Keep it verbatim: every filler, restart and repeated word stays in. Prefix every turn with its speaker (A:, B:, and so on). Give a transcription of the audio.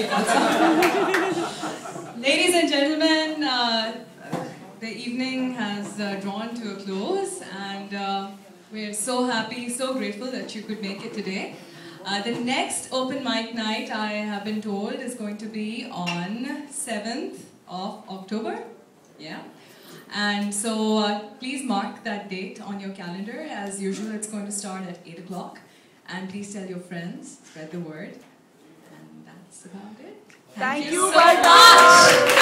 A: it also. Ladies and gentlemen, uh, the evening has uh, drawn to a close, and uh, we're so happy, so grateful that you could make it today. Uh, the next open mic night, I have been told, is going to be on seventh of October. Yeah. And so uh, please mark that date on your calendar. As usual, it's going to start at eight o'clock. And please tell your friends, spread the word. And that's about it. Thank,
B: Thank
A: you,
B: you
A: so
B: very much.